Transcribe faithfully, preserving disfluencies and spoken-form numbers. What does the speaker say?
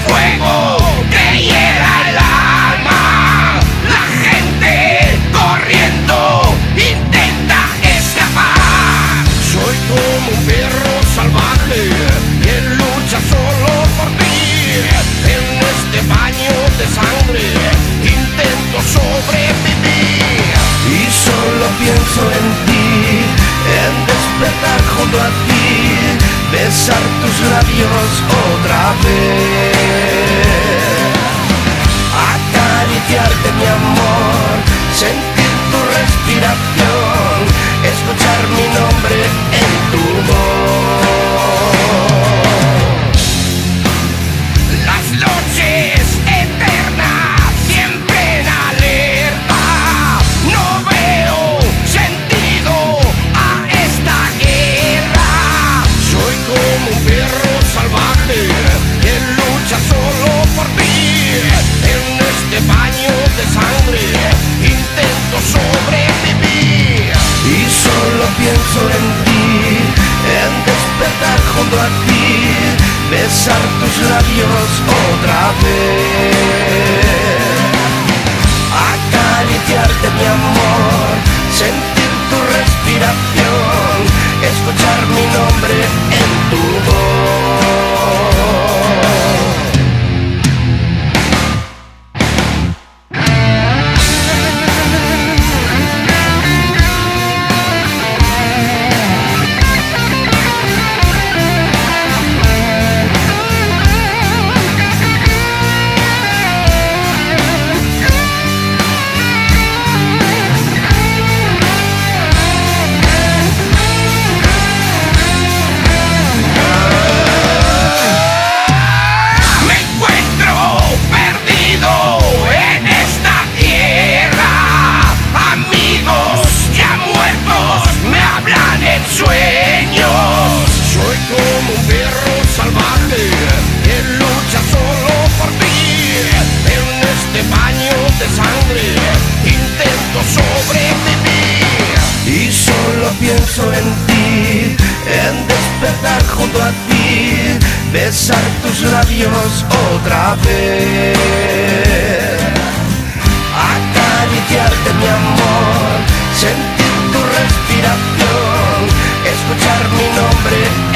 fuego que hiela el alma. La gente corriendo intenta escapar. Soy como un perro salvaje que lucha solo por ti. En este baño de sangre intento sobrevivir. Y solo pienso en ti, en despertar junto a ti, besar tus labios otra vez, acariciarte mi amor, sentir tu respiración, escuchar mi nombre en tu voz. Las noches eternas siempre en alerta. No veo sentido a esta guerra. Soy como un perro salvaje que lucha solo por ti. En este baño de sangre intento sobrevivir. Y solo pienso en ti, en despertar junto a ti, besar tus labios otra vez, acariciarte mi amor, sentir tu respiración, escuchar mi nombre en tu voz. Sueños. Soy como un perro salvaje que lucha solo por ti. En este baño de sangre intento sobrevivir. Y solo pienso en ti, en despertar junto a ti, besar tus labios otra vez, acariciarte mi amor, sentir tu respiración, escuchar mi nombre